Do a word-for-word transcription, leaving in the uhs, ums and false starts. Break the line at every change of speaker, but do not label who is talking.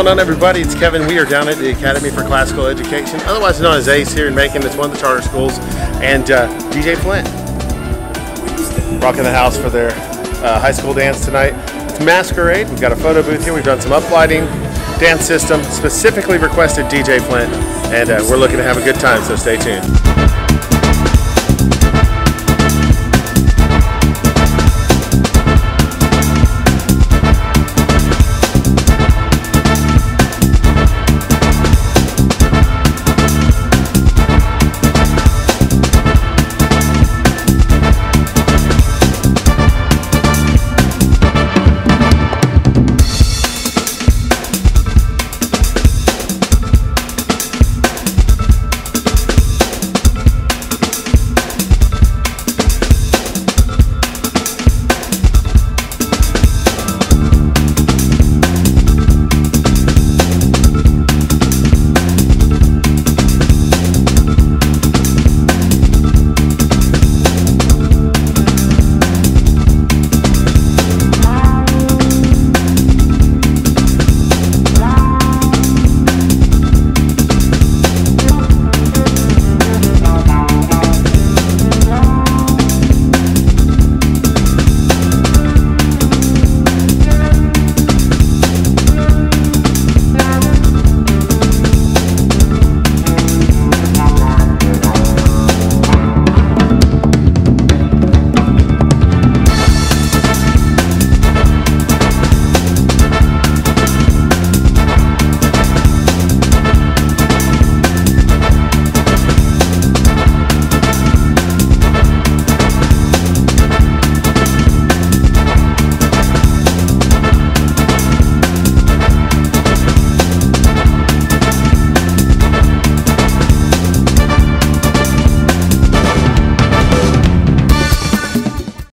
going on, everybody? It's Kevin. We are down at the Academy for Classical Education, otherwise known as ACE, here in Macon. It's one of the charter schools, and uh, D J Flint rocking the house for their uh, high school dance tonight. It's Masquerade. We've got a photo booth here. We've done some uplighting, dance system, specifically requested D J Flint, and uh, we're looking to have a good time, so stay tuned.